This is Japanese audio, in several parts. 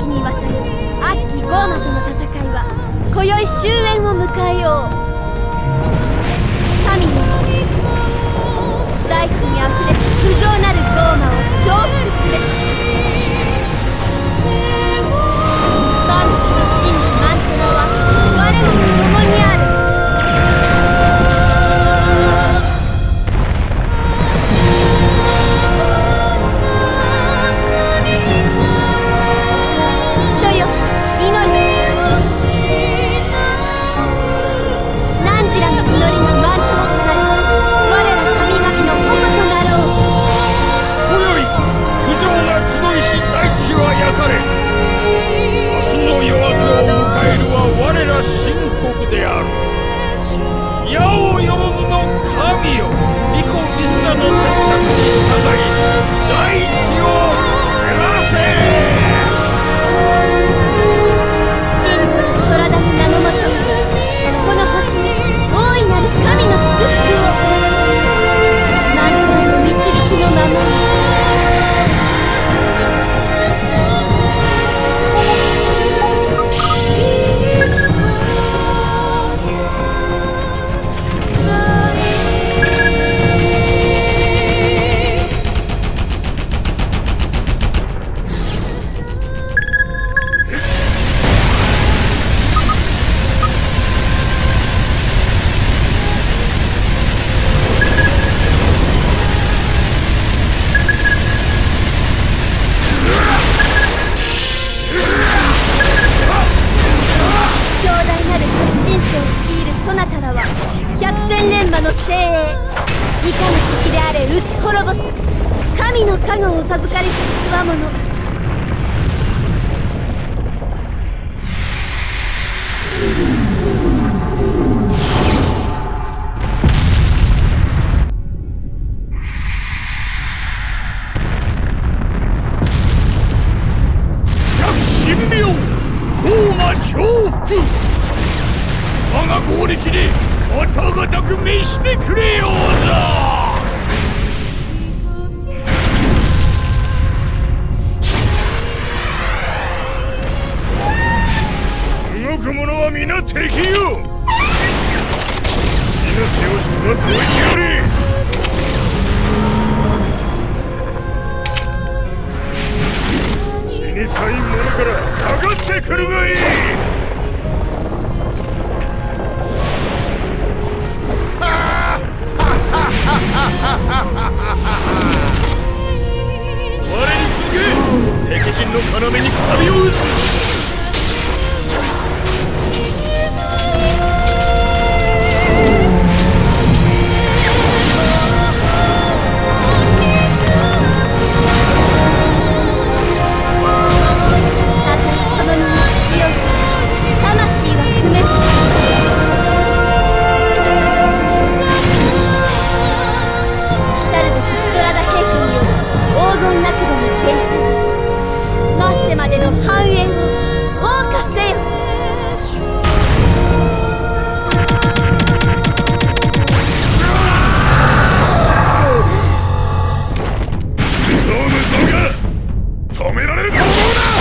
にわたる悪鬼ゴーマとの戦いは今宵終焉を迎えよう。神の大地にあふれし不浄なるゴーマを重複すべし。万物の真のマントラは我らと共にある。人よ祈る。汝らの祈りがマントラとなり、我ら神々の矛となろう。 今宵不浄が集いし大地は焼かれ、明日の夜明けを迎えるは我ら神国である。矢をよろずの神よ、御子ミスラの選択に従い大地を照らせ。 シンボルストラダの名のもと、この星に大いなる神の祝福を。マントラの導きのままに。そなたらは百戦錬磨の精鋭。いかな敵であれ打ち滅ぼす神の加護を授かりしつわもの。 百神妙ゴーマ重複、我が攻撃でことごとく召してくれようぞ。動く者は皆敵よ。命をしとはこいしやれ。死にたい者からかかってくるがいい。我に続け、敵陣の要にくさびを打つ。 たとえその身に口を魂は不滅。黄金楽土に転生し、マッセまでの繁栄を謳歌せよ。 無双が止められると思うな。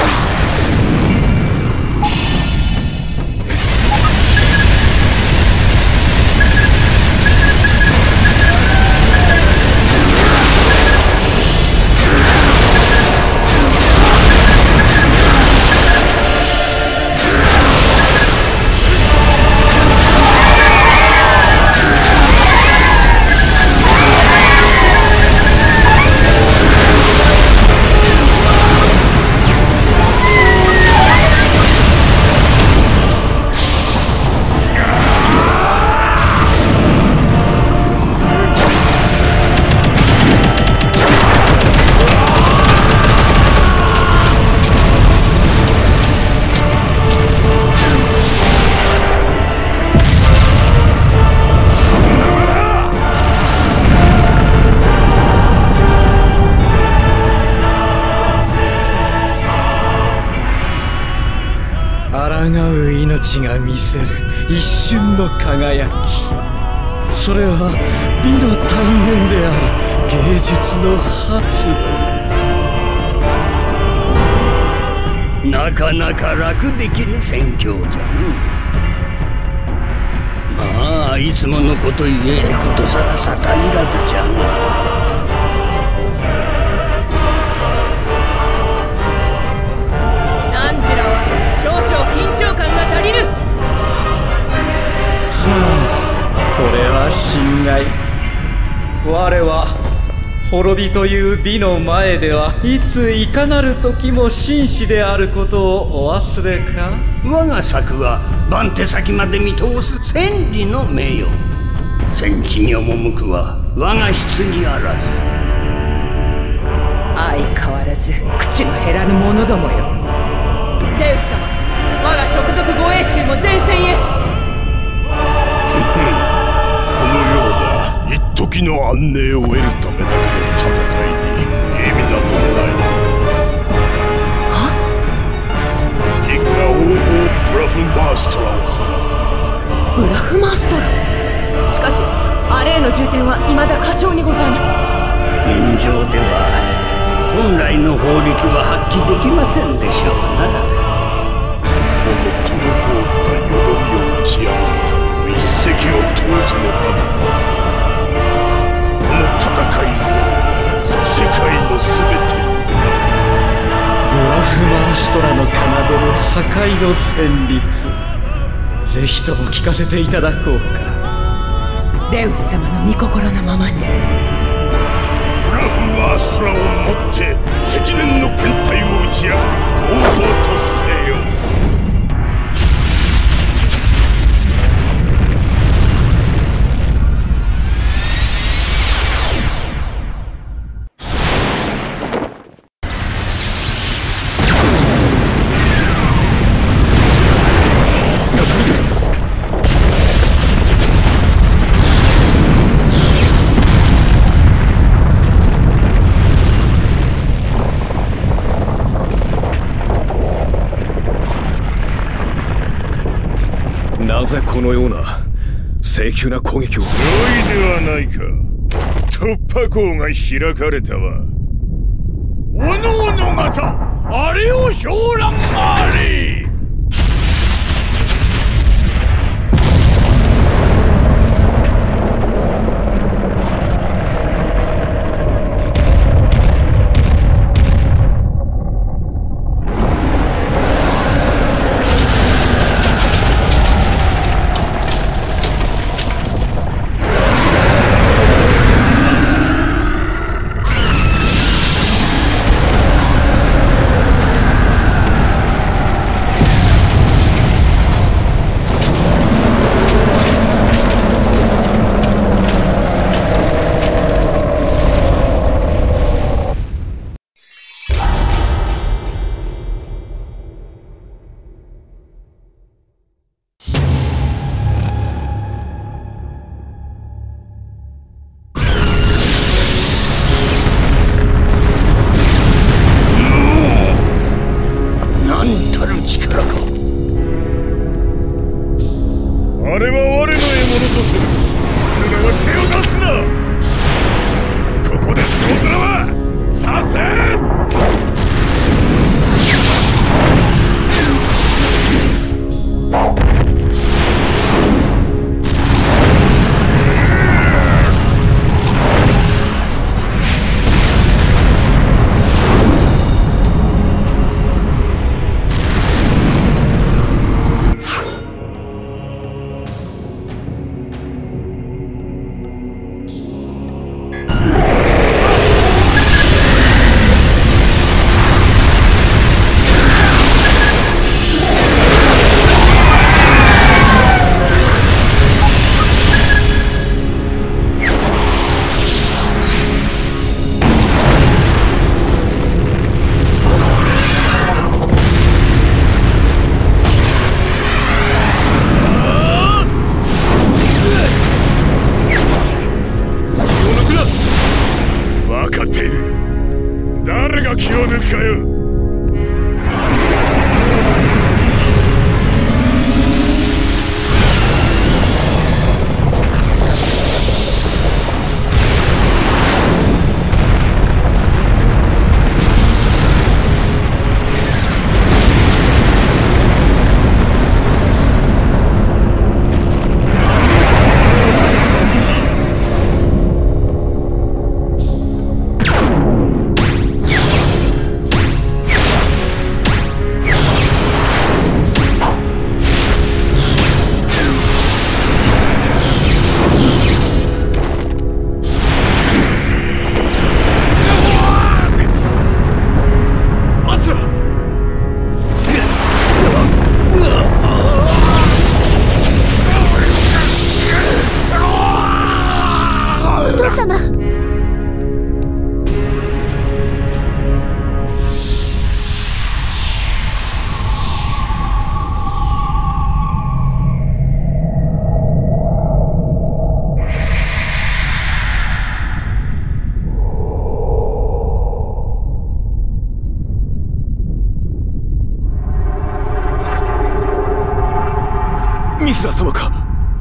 抗う命が見せる一瞬の輝き、それは美の体現である芸術の発露。 なかなか楽できる戦況じゃの。まあいつものことゆえことさらさたいらずじゃが。 何時らは少々緊張感が足りる。 これは心外。我は滅びという美の前ではいついかなる時も紳士であることをお忘れか。 我が策は番手先まで見通す千里の名誉。戦地に赴くは我が質にあらず。 相変わらず口の減らぬ者どもよ。デウス様、我が直属護衛衆も前線へ。 このような一時の安寧を得るためだけの戦いに意味などない。いくら王鵬ブラフマーストラを放った。 ブラフマーストラ。しかしアレーの重点は未だ過小にございます。 現状では本来の法力は発揮できませんでしょうな。この滞ったよどみを打ち破った一石を投じねば。この戦いの世界のすべてにブラフマーストラの奏でる破壊の旋律、ぜひとも聞かせていただこうか。 デウス様の御心のままに。 ブラフマーストラをもって積年の艦隊を打ち破る王を突せよ。 なぜこのような性急な攻撃を。 良いではないか。突破口が開かれたわ。おのおの方、あれを昇覧あれ。 ミスラ様か。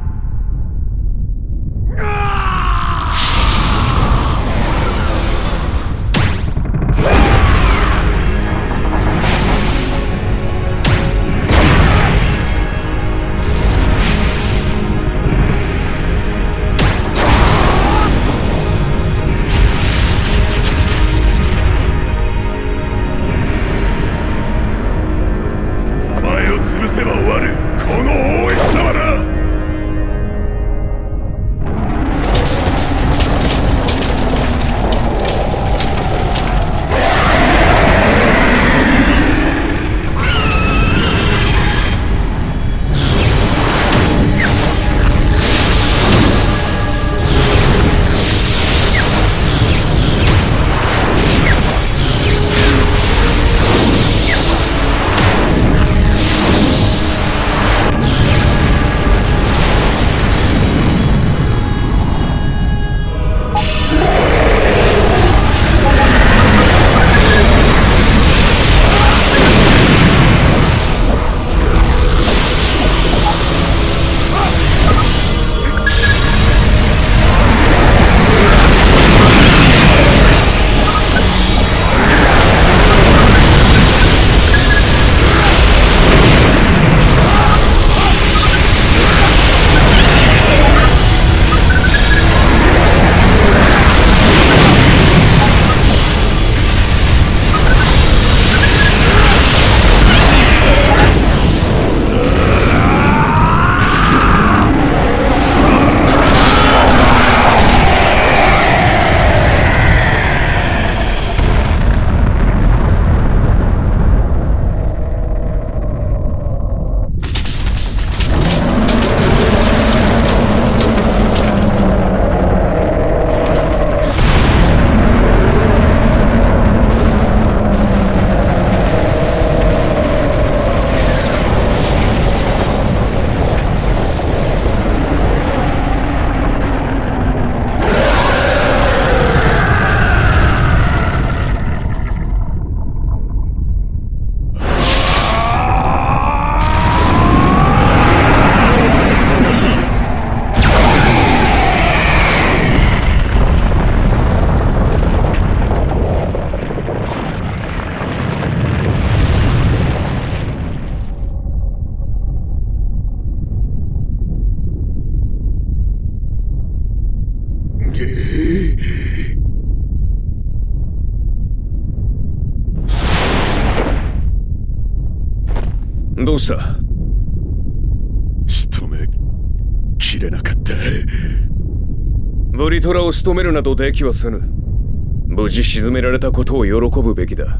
どうした？仕留めきれなかった。ブリトラを仕留めるなどできはせぬ。無事沈められたことを喜ぶべきだ。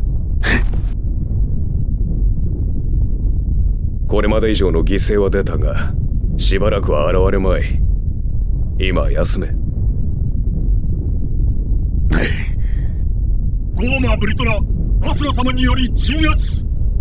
これまで以上の犠牲は出たが、しばらくは現れまい。今休め。 ゴーマー・ブリトラ、アスラ様により鎮圧。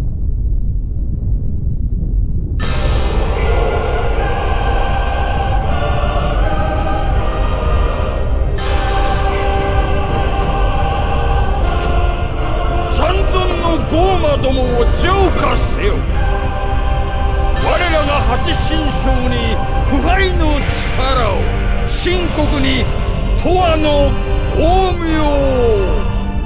三尊のゴーマどもを浄化せよ。我らが八神将に腐敗の力を、秦国に永遠の光明。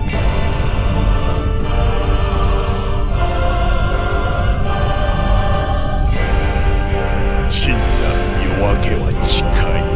真な夜明けは近い。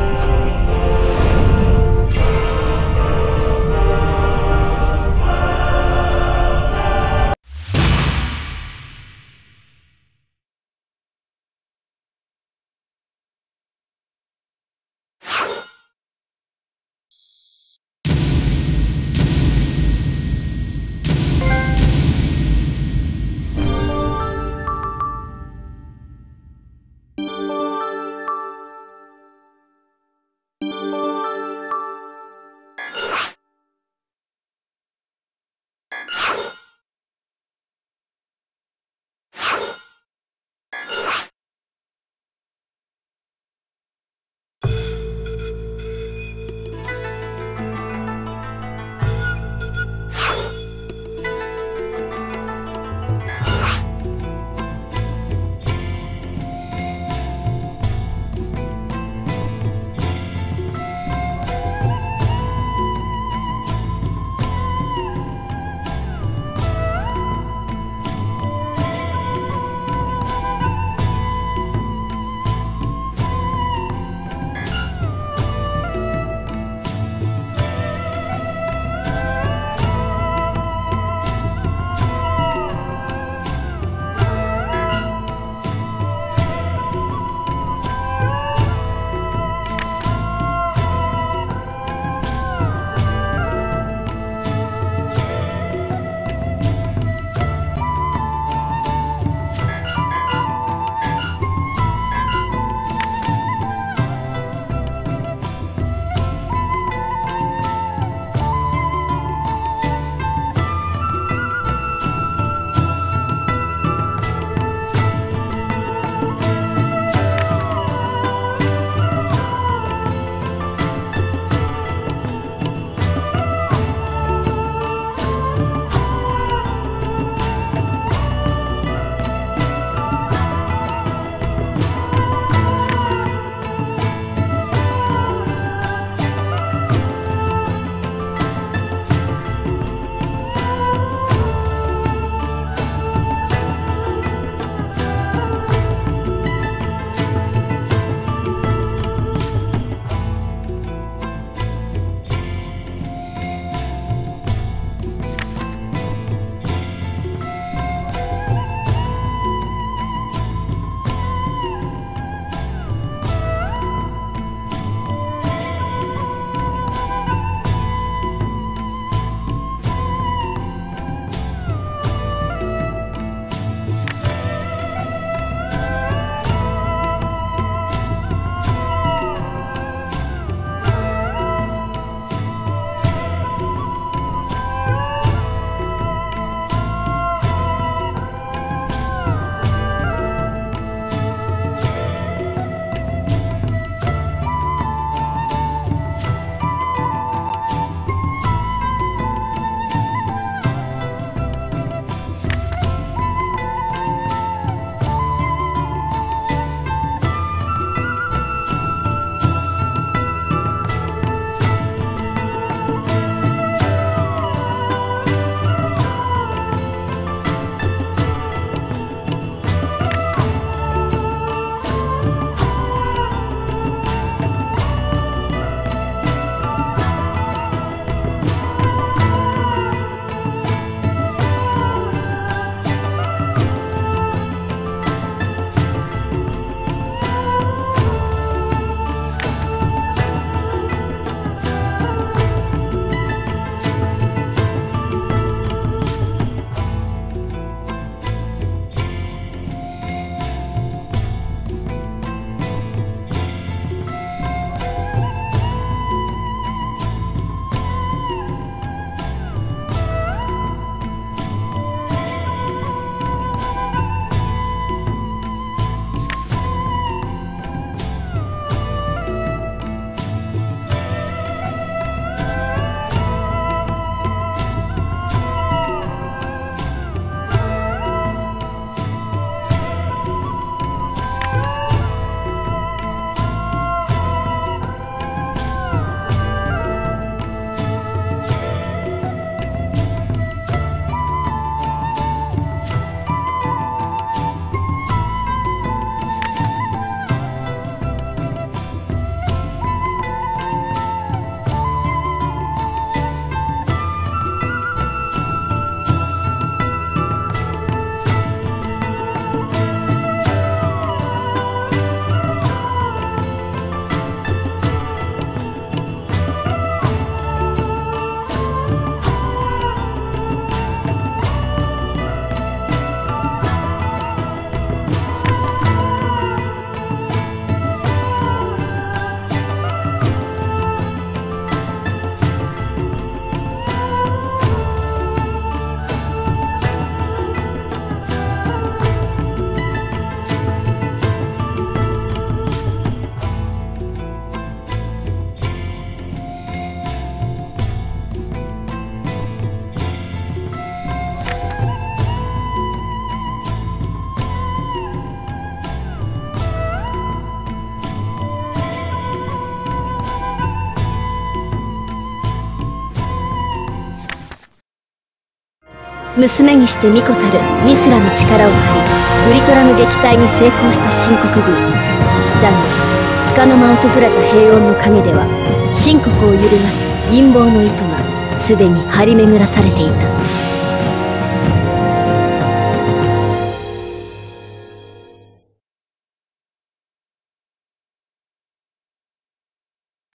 娘にして巫女たるミスラの力を借りウリトラの撃退に成功した秦国軍だが束の間訪れた平穏の陰では秦国を揺るがす陰謀の糸がすでに張り巡らされていた。